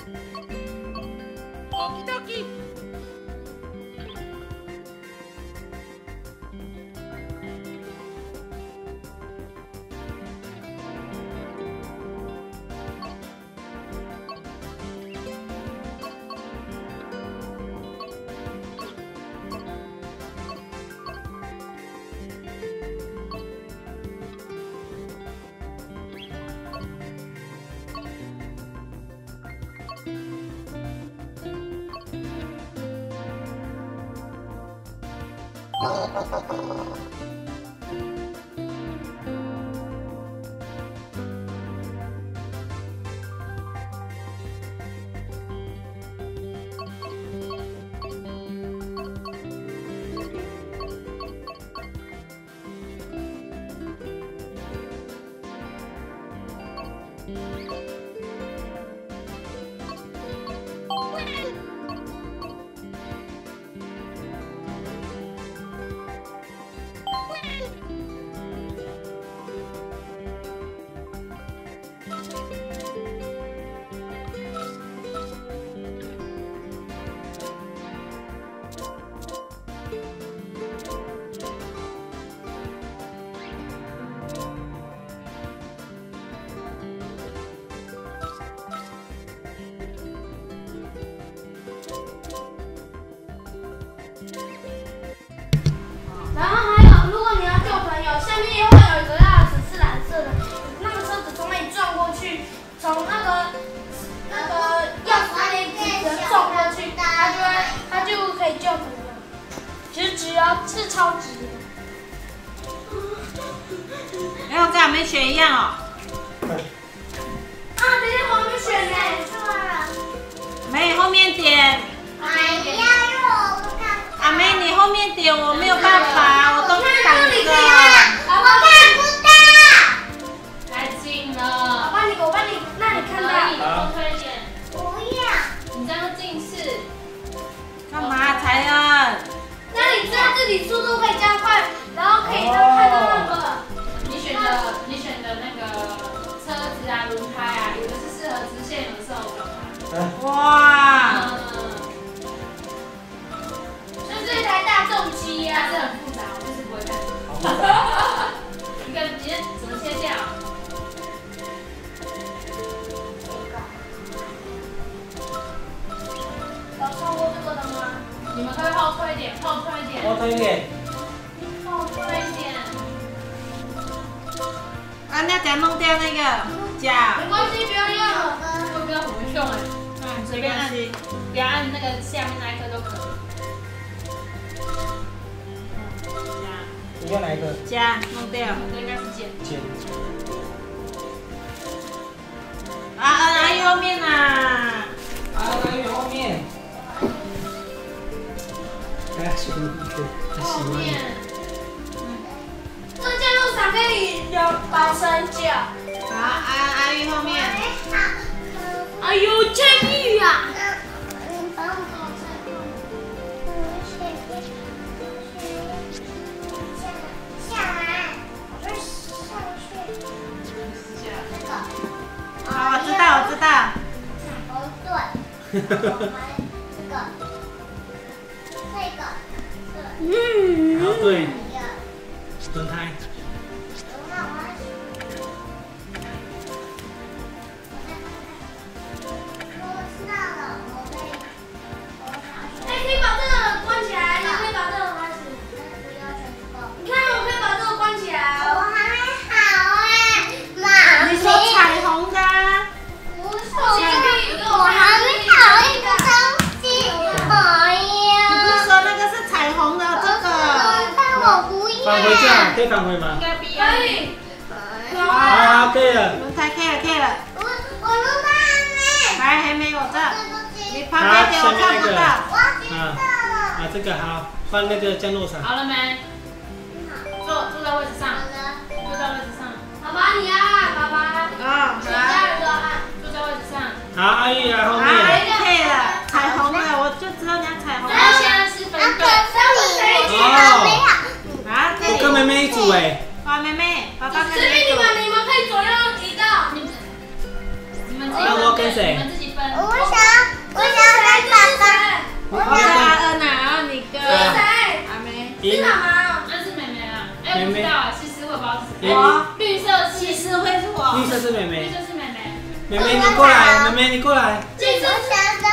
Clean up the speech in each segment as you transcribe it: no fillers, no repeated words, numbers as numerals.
Okie dokie. 然后还有，如果你要救朋友，下面会有一个钥匙是蓝色的，那个车子从那里撞过去，从那个钥匙那里直接撞过去，他就可以救朋友。其实只要是超值的。 没有，跟还没选一样哦。 啊，等一下我还没选呢。 没，后面点。阿妹，你后面点，我没有办法，我都挡着。 我看不到。 太近了。 我帮你，那你看到？ 多推一点。 不要。 你这样近视。 干嘛，才恩？ 那你这样自己速度可以加快，然后可以看到那个。 你选的那个车子啊，轮胎啊，有的是适合直线，有的是偶转。 哇！ 这台大重机呀， 是很复杂，我就是不会看。你怎么切掉？ 有超过这个的吗？ 你们可以后退一点，后退一点， 后退一点。 后退一点。 啊，那怎样弄掉那个夹？ 没关系，不要用了。 这个不要怎么用哎？随便按，不要按那个下面那一颗都可以。 你要哪一个？ 夹，弄掉。 这应该是剪。 剪。 阿姨后面啊。 阿姨后面。哎呀，喜欢一个，他喜欢。 这降落伞可以保生脚。 好，阿姨后面。 哎呦，监狱啊！ 好，我知道。 好，对。轮胎。 可以把这个关起来，你可以把这个关起来。你看，我可以把这个关起来。我还没好哎，妈。 你说彩虹的啊？ 不是，我还没好一个东西。哎呀！ 你不是说那个是彩虹的这个？ 但我不要。 返回这样可以返回吗？ 应该必要。 可以。 好，可以了。 轮胎可以了。 我轮胎还没有这。你旁边点我看不到。 这个好，换那个降落伞。 好了没？坐在位置上。坐在位置上。 爸爸你啊，爸爸。全家人都按。 坐在位置上。 好，阿玉来后面。 可以了，彩虹的，我就知道你要彩虹。 然后现在是分队。 我跟妹妹一组哎。 妹妹，爸爸跟这边你们可以左右移动。 你们自己分。 那我跟谁？ 你们自己分。 我想你过来。 这是谁？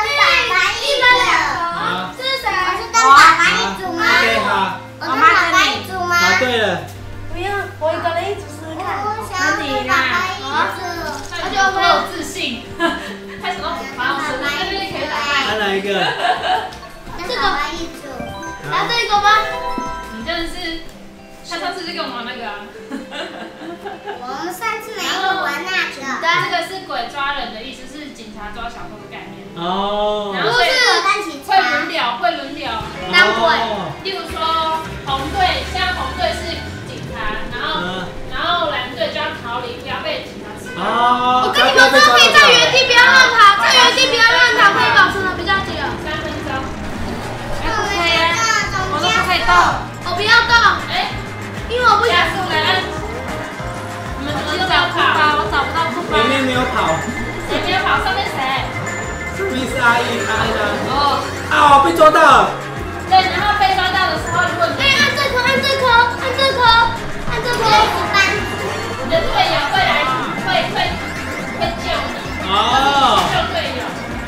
好， 这是谁？ OK， 好。 妈妈跟你。 答对了。 不要，我一个人一直试试看。 跟你啦。 他就很有自信，开始都把我手那边可以打败。 拿哪一个？ 这个，拿这个吧。 你真的是，他上次就跟我玩那个啊。 我们上次没有玩那个。 这个是鬼抓人的意思，是警察抓小偷的概念。 哦。 然后所以会轮流。 当鬼。 例如说红队，像红队是警察，然后蓝队就要逃离，不要被警察吃掉。 哦。 我跟你们说，可以在原地不要乱跑，在原地不要乱跑，可以保存的比较久。 3分钟。 不可以啊，我都不可以动。 我不要动，因为我不想加速来，你们都不要跑， 我找不到库巴。 明明没有跑。 谁没有跑？上面谁？ 上面是阿姨呢。 哦。 啊，被抓到。 对，然后被抓到的时候，如果你按这颗，按这颗，按这颗，按这颗， 你的队友会来，会救你。 哦。 救队友。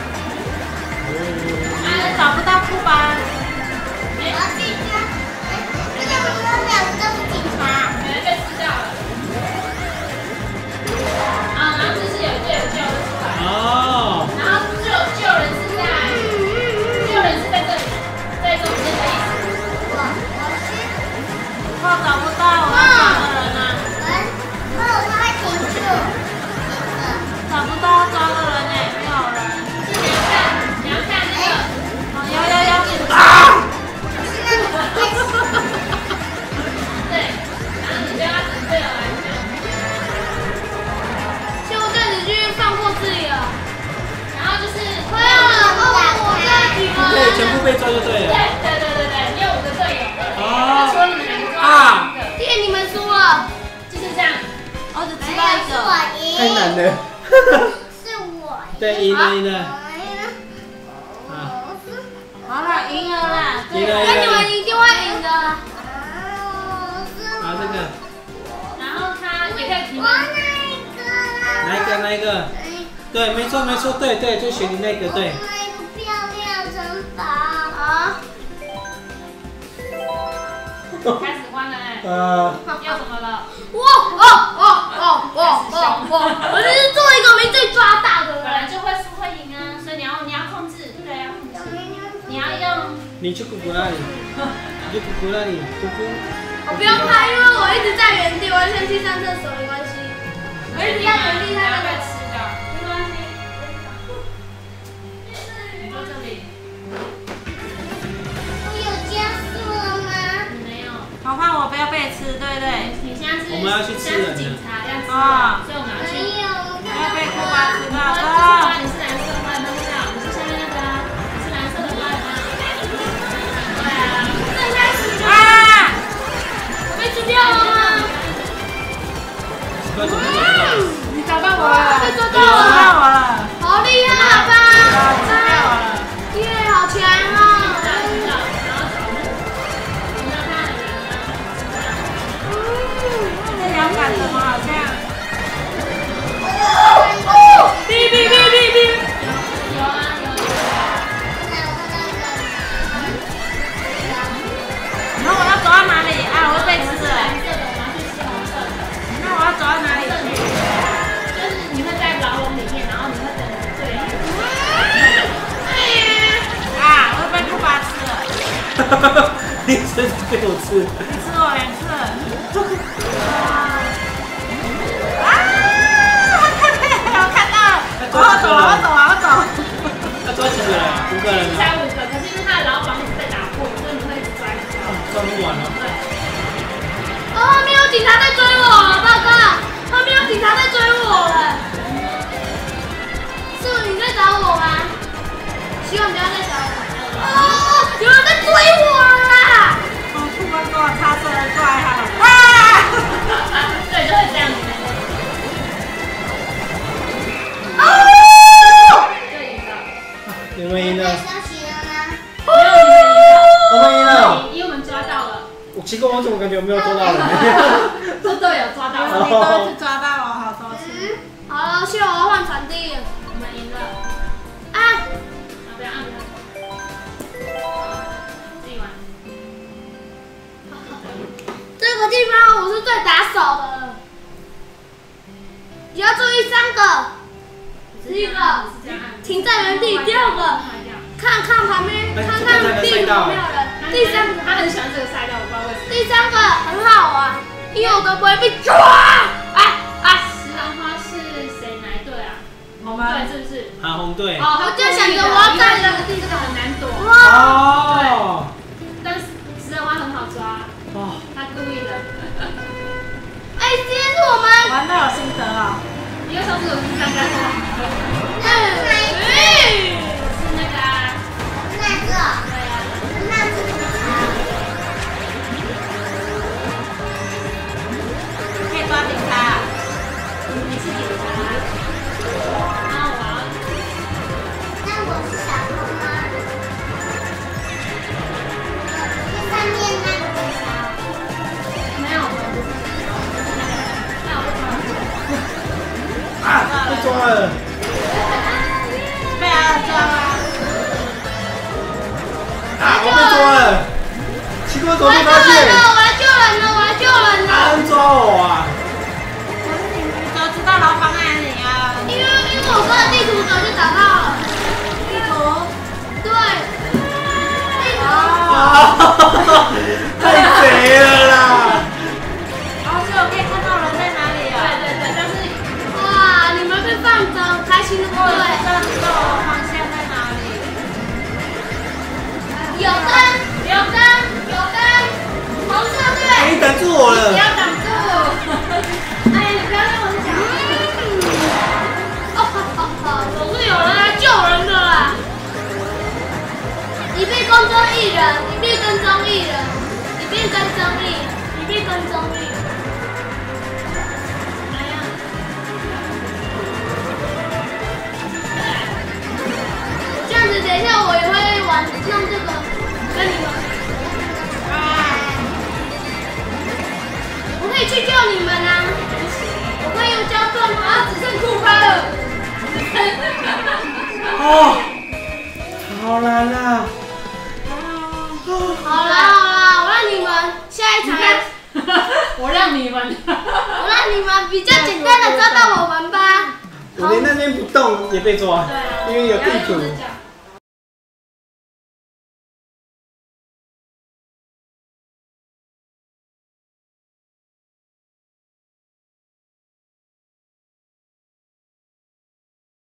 找不到库巴。 被吃掉了。啊，然后就是有队友救了出来。 哦。 然后救人是在这里，在中间的意思。 我找不到，我找个人啊。找不到，抓个人呢，没有人。 你要看那个。 哦，有。 啊！ 对，然后你就要等队友来救。 现在你去放过自己了。 然后就是快了，我这几个。 对，全部被抓就对了。 对，你有5个队友。 哦。 除了你们2个之外， 爹，你们输了。 就是这样。 我只知道一个。 太难了。 是我。 对，赢了。 好了，赢了啦。 赢了。 那你们一定会赢的。 好，这个。 然后他也可以提问。 哪一个？对，没错，对，就选你那个，对。 漂亮城堡啊！ 开始关了哎。要怎么了？ 我就是做一个没被抓到的本来就会输会赢啊，所以你要控制，对，要控制。你要用。 你去姑姑那里，姑姑。 我不用怕，因为我一直在原地，完全去上厕所没关系。我一直在原地， 不要它被吃掉，没关系。你坐这里。 我有加速了吗？ 你没有。 好，换我不要被吃，对不对？ 你现在是。 我们要去吃人的。 警察要吃啊， 所以我们要去。 不要被库巴吃到。 你是蓝色的花，有没有看到？你是下面那个啊，你是蓝色的花，有没有？对啊。正开始就。 啊！ 我被吃掉了吗？ 你找到我了， 被抓找到我了， 好厉害吧？ 吃掉我了。 耶，好强啊！ 这摇杆怎么好像？ 哔！ 有啊。 然后我要走到哪里啊？我会被吃了。 蓝色的，我们要去吃红色的。 那我要走到哪里去？ 就是你会在牢笼里面，然后你会等队友。 啊！我被库巴吃了。 你真是被我吃。 你吃我2次了。我看到了。我走。 他抓几个人？5个人啊。 才5个，可是因为他的牢房一直被打破，所以你会一直抓。 抓不完了。 对。 后面有警察在追我，报告，后面有警察在追我了。是不是你在找我吗？希望不要再找我。有人在追我啦！ 库巴跟我擦身而过，还好。 对，就会这样子。 你们赢了。 消息了吗？ 我们赢了。 因为我们抓到了。 我奇怪，我怎么感觉我没有抓到人？ 是队友抓到了。 你都一直抓到我好多次。 好了，现在我要换传递。 我们赢了。 在原地。第二个，看看旁边，看看地图有没有人。第三个， 他很喜欢这个赛道，我不知道为什么。 第三个很好玩，因为我都不会被抓。 石兰花是谁哪一队啊？ 我们对，是不是？ 啊，红队。 哦， 我就想着我要在这个地这个很难躲。 哦。 但是石兰花很好抓。哦。他故意的。 哎，今天是我们玩的有心得啊。 你又说这个是大家说。是那个啊。 那个。 对啊。 那是什么？ 可以抓警察。 你是警察。然后我要。 那我是小偷吗？上面那个警察。 没有，我不是。那我不啊，被抓了。 被阿抓了。 啊，我被抓了。奇怪，怎么被发现？ 我要救人了！我要救人了！ 安抓我啊！ 你怎么知道牢房在哪里啊？ 因为我跟着地图走就找到了。 地图。 对。 太贼了啦！ 然后所以我可以看到人在哪里啊？ 对，但是哇，你们被放走，开心的不对？ 知道我方向在哪里？ 有灯，红色队。 你挡住我了！ 不要挡住！哎呀，你不要让我讲。 总是有人来救人的啦！你被跟踪艺人，你被跟踪艺人，你被跟踪艺，你被跟踪艺。 哎呀， 这样子，等一下我也会玩弄这个，跟你们。我可以去救你们啊！我可以用胶盾啊，只剩酷拍了。 哦，好难啊！ 好啦，我让你们下一场， 我让你们比较简单的抓到我们吧。 我连那边不动也被抓，因为有地图。